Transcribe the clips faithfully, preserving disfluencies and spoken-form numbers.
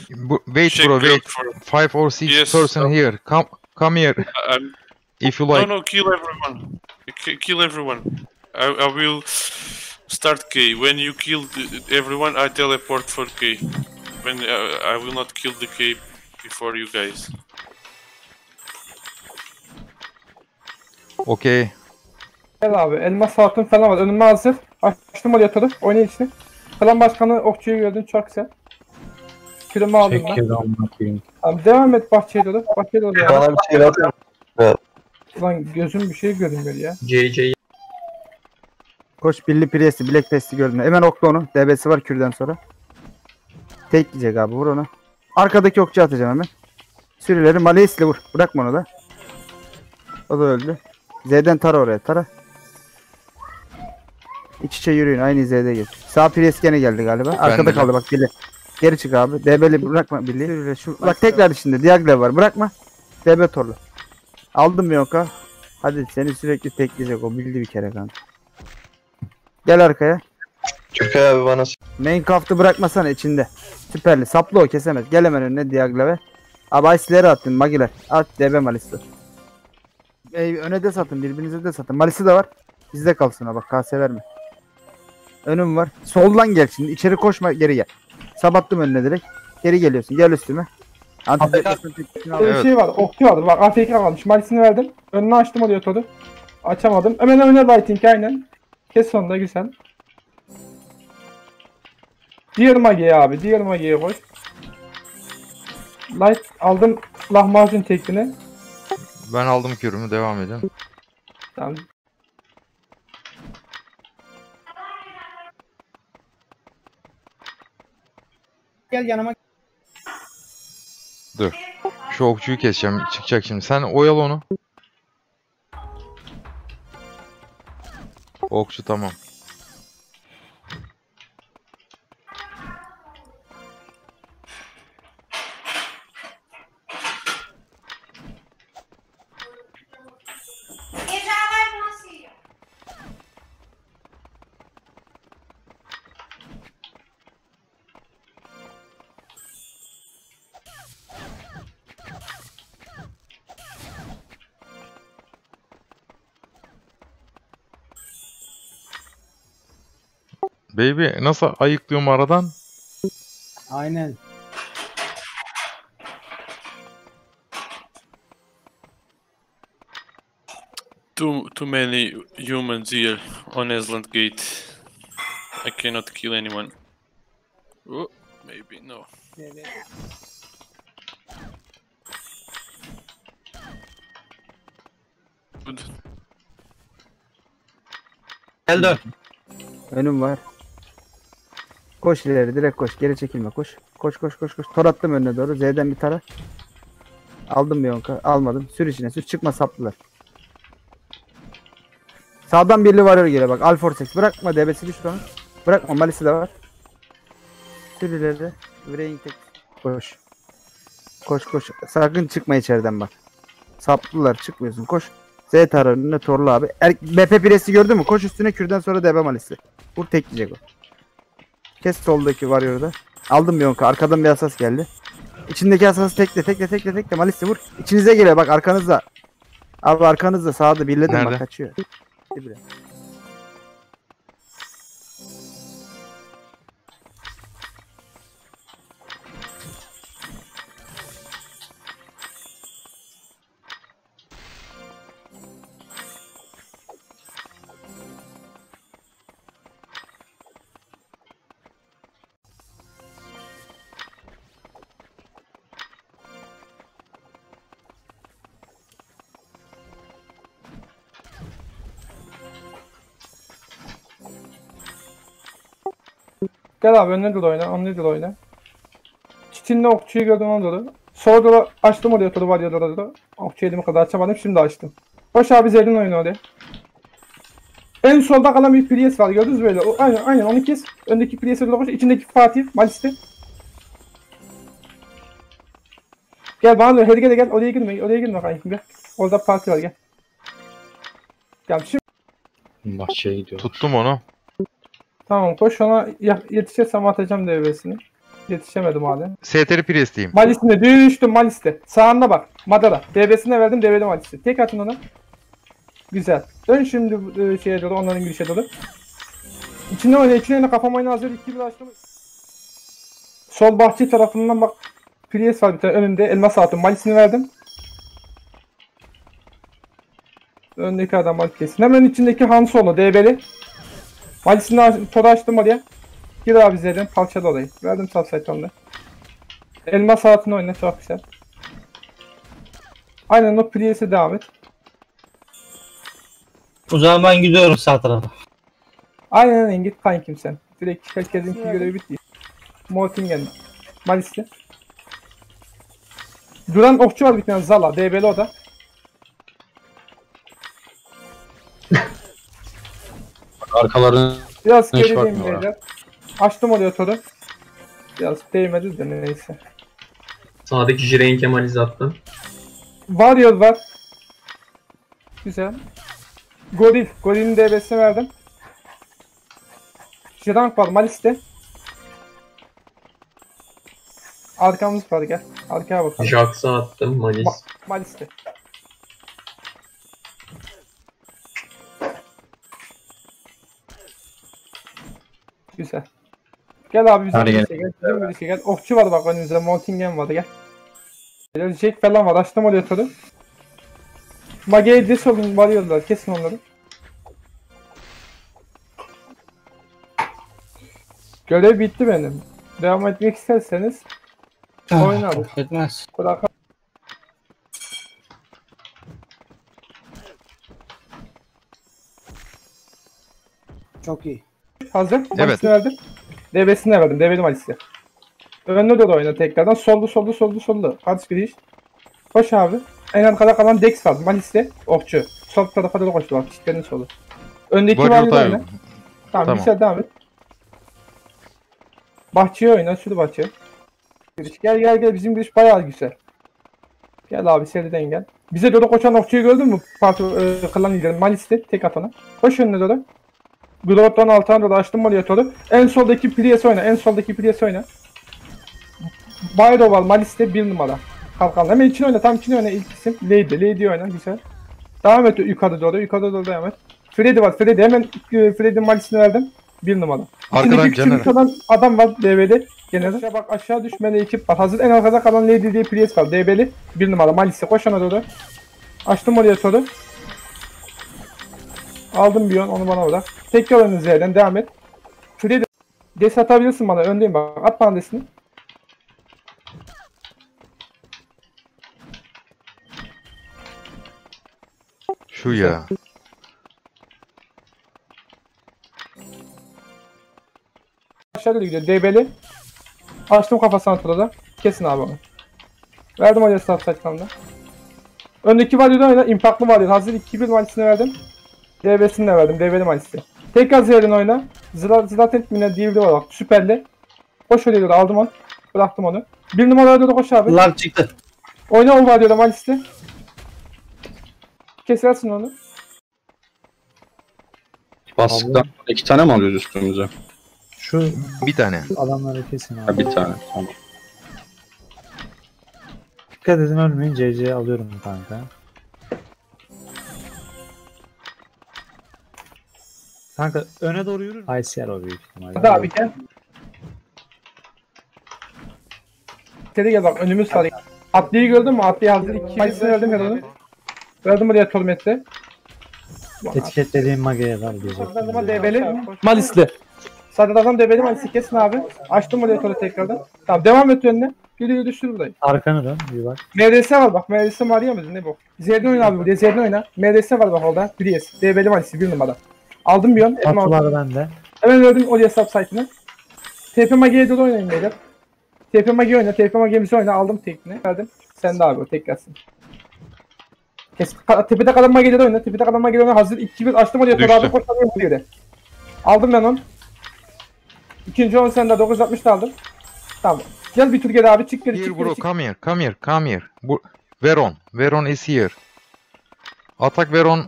Wait Check bro, wait. for... Five or six Yes, person um, here. Come, come here. I'm... If you like. No, no, kill everyone. K kill everyone. I, I will start K. When you kill everyone, I teleport for K. When uh, I will not kill the K before you guys. Okay. Gel abi, elmas altın falan var. Önüme hazır. Açtım oraya toru. Oynayın işte. Klan başkanı okçuyu gördün, çok güzel. Kürümü aldım ben. Abi devam et bahçeye doğru. Bahçeye doğru ya. Bana bir şey lazım. Lan gözüm bir şey görünmüyor ya. C C. Koş Billy Priest'i, Black Pest'i gördün. Hemen okla onu. D B'si var kürden sonra. Tek yiyecek abi, vur onu. Arkadaki okçu atacağım hemen. Sürüleri Maleis'le vur. Bırakma onu da. O da öldü. Z'den tara oraya, tara. İç içe yürüyün, aynı Z'de geç. Sağ Priest gene geldi galiba. Arkada de. kaldı bak Billy. Geri çık abi. D B'li bırakma Billy. Sürüle şu. Bak tekrar içinde. Diaglev var. Bırakma. D B torlu. Aldım Yonka. Hadi seni sürekli tekleyecek o. Bildi bir kere kanka. Gel arkaya. Türkay abi bana Main kaftı bırakmasana içinde. Süperli. Saplı o, kesemez. Gel hemen önüne Diagleve. Abi Ice'leri attın Magiler. At D B Malis'i. Ey, öne de satın, birbirinize de satın. Malisi de var. Bizde kalsın ha bak, kase verme. Önüm var. Soldan gel şimdi. İçeri koşma, geri gel. Sabattım önüne direkt. Geri geliyorsun. Gel üstüme. Antidepresan teknisini al. Bir Evet. şey var, okçu vardı. Bak A F K kalmış. Malisini verdim. Önüne açtım oraya toru. Açamadım. Hemen öne lighting aynen. Kes sonunda güzel. Diğer magiye abi. Diğer magiye koş. Light aldım lahmacun tekniğini. Ben aldım kürümü, devam edin. Tamam. Gel yanıma. Dur. Şu okçuyu keseceğim. Çıkacak şimdi. Sen oyal onu. Okçu tamam. Baby nasıl ayıklıyorum aradan? Aynen. Too too many humans here on Aslan Gate. I cannot kill anyone. Oh, maybe no. Good. Geldi. Önüm var. Koş ileri, direkt koş. Geri çekilme, koş. Koş koş koş koş. Tor attım önüne doğru. Z'den bir tara. Aldım bir yonka. Almadım. Sür içine sür. Çıkma, saplılar. Sağdan birli varıyor gele bak. Alforsex. Bırakma, D B'si düştü onun. Bırakma, Malisi de var. Sür ileri. Vraying tek. Koş. Koş koş. Sakın çıkma içeriden bak. Saplılar, çıkmıyorsun. Koş. Z tar önüne torlu abi. Er B P Pires'i gördün mü? Koş üstüne, kürden sonra D B Malisi. Vur, tekleyecek o. Kes soldaki var orada. Aldım bir yonka. Arkadan bir asas geldi. İçindeki asası tekle tekle tekle tekle. Malisi vur. İçinize geliyor bak, arkanızda. Abi arkanızda, sağda birledim Nerede? bak, kaçıyor. Hadi bre. Gel abi önüne dur oyna. Önüne dur oyna. Çitinle okçuyu gördüm ona doğru. Sola doğru açtım oraya toru var ya doğru. Okçu elime kadar açamadım, şimdi açtım. Koş abi Z'den oyna oraya. En solda kalan bir Priest var, gördünüz mü böyle? O, aynen aynen onu kes. Öndeki Priest'e doğru koş. İçindeki Fatih, Malis'te. Gel bana doğru, hadi gel gel. Oraya girme, oraya girme kanka. Gel. Orada parti var, gel. Gel şimdi. Bahçeye gidiyor. Tuttum onu. Tamam koş ona, yetişirsem atacağım devresini. Yetişemedim halen. S T R Priest'iyim. Malis'ine düştüm Malis'te. Sağında bak. Madara. D B'sine verdim. D B'li Malis'te. Tek atın ona. Güzel. Dön şimdi e, şeye doğru. Onların girişe doğru. İçinde oyna. İçine oyna. Kafam oyna hazır. iki bir açtım. Sol bahçe tarafından bak. Priest var bir tane önünde. Elmas attım. Malis'ini verdim. Öndeki adam Malis kesin. Hemen içindeki Han Solo. D B'li. Malis'ini toru açtım oraya. Gir abi Z'den. Parçalı orayı. Verdim subsite'onda. Elmas saatini oyna. Çok güzel. Aynen o Priest'e devam et. O zaman ben gidiyorum sağ tarafa. Aynen aynen git kankim sen. Direkt herkesinki görevi bitti. Mortingen. Malis'te. Duran okçu var bir tane Zala. D B'li o da. Arkalarını Biraz Ne geri iş var diyeyim mı beyler. Açtım oraya toru. Biraz değmedi de neyse. Sağdaki Jire'in Kemal'izi attım. Warrior var. Güzel. Goril. Goril'in D B'sini verdim. Jirank var Malis'te. Arkamız var gel. Arkaya bakalım. Jax'a attım. Malis. Ma Malis'te. Güzel. Gel abi bizim Hadi birisi gel. Bizim birisi gel. Okçu var bak önümüzde. Montingen var gel. Gel Jack falan var. Açtım oraya toru. Mage'ye diş olun varıyorlar. Kesin onları. Görev bitti benim. Devam etmek isterseniz oynarız. Etmez. Bırak. Çok iyi. Hazır. Evet. Malis'ini verdim. D B'sini verdim. D B'li Malis'i. Önüne doğru oyna tekrardan. Soldu soldu soldu soldu. Karşı giriş. Koş abi. En arkada kalan Dex var. Malis'te. Okçu. Sol tarafa doğru koştu bak. Çitlerin solu. Öndeki Warrior var oyna. time. Tamam, Tamam. güzel devam et. Bahçeye oyna. Şurada bahçeye. Giriş. Gel gel gel. Bizim giriş bayağı güzel. Gel abi seriden gel. Bize doğru koşan okçuyu gördün mü? Parti e, klan lideri Malis'te. Tek at ona. Koş önüne doğru. Glorot'tan altına doğru açtım monitörü. En soldaki Prius oyna. En soldaki Prius oyna. Bayro var Malis'te bir numara. Kalkan. Hemen içine oyna. Tam içine oyna ilk isim. Lady. Lady oyna. Güzel. Devam et yukarı doğru. Yukarı doğru devam et. Freddy var. Freddy. Hemen e, Freddy'nin Malis'ini verdim. Bir numara. Arkadan İçindeki Caner. küçük olan adam var D B'de. Genelde. Aşağı bak aşağı düşmeli ekip var. Hazır en arkada kalan Lady diye Prius var. D B'li. Bir numara. Malis'te. Koş ona doğru. Açtım oraya soru. Aldım bir yon. Onu bana bırak. Tekrar oyunu Z'den devam et. Freddy. Des atabilirsin bana. Öndeyim bak. At bana desini. Şu ya. Aşağı doğru gidiyor. D B'li. Açtım kafasına turada. Kesin abi onu. Verdim oraya start saçlamda. Öndeki Warrior'da oyna. Impact'lı Warrior. Hazır iki bir Malis'ini verdim. D B'sini de verdim. D B'li Malis'i. Tekrar Z'den oyna. Zıra, Zlatan yine D B'li var bak. Süperli. Koş oraya doğru. Aldım onu. Bıraktım onu. Bir numaraya doğru koş abi. Lag çıktı. Oyna o Warrior'da Malis'i. Kesersin onu. bastıktan iki tane mi alıyoruz üstümüze? Şu Bir tane. adamları kesin abi. Ha, bir tane. Tamam. Dikkat edin ölmeyin. C C'yi alıyorum kanka. Kanka öne doğru yürür. I C R o büyük ihtimalle. Hadi abi gel. İçeri gel bak önümüz var. Atlıyı gördün mü? Atlıyı hazır. iki Malis'ini verdim ya onu. Verdim buraya Torment'te. Etiketlediğim mageye var diyecek. Ama D B'li. Malis'li. Sadece D B'li Malis'i kesin abi. Açtım buraya toru tekrardan. Tamam devam et önüne. Yürü düşür burayı. Arkanı dön bir bak. M D S var bak. M D S var ya mı? Ne bu? Z'den oyna abi buraya. Z'den oyna. M D S var bak orada. Prius. D B'li Malis'i bir numara. Aldım bir yon. Atlar bende. Hemen verdim oraya subsite'ını. T P Magi'ye doğru oynayın beyler. T P Magi oyna. T P Magi'mizi oyna. Aldım tekini. Verdim. Sen de abi o tek gelsin. Kes. Ka- Tepede kalan Magi'de de oyna. Tepede kalan Magi'de oyna. Hazır. iki bir açtım oraya. Düştü. Abi koşalım bir yere. Aldım ben onu. İkinci on sende dokuz yüz altmış da aldım. Tamam. Gel bir tur geri abi. Çık geri Here çık geri bro, çık. come here, come here, come here. Bu Veron, Veron is here. Atak Veron.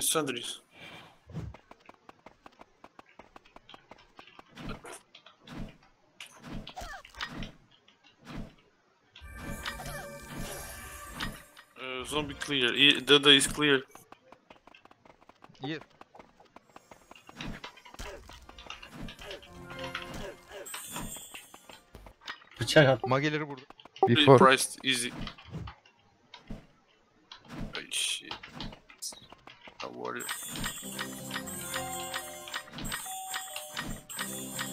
Sandris. zombie clear. E- Dada is clear. Yes. Bıçak at. Mageleri burada. Pretty Before. priced, easy. Ay shit. A warrior.